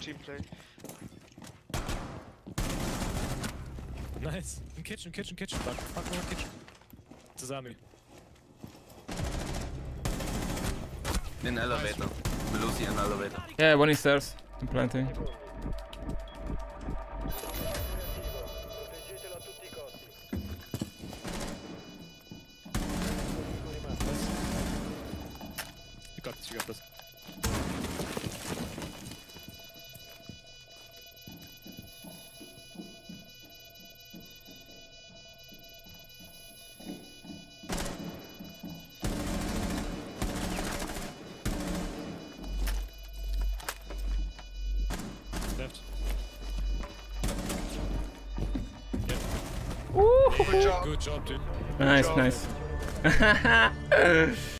team play. Nice. In kitchen. Fuck no kitchen. Zusammen. In elevator. Melusi in elevator. Yeah, one is stairs. I'm planting. You got this. Left. Good job. Good job, dude. Nice, job. nice.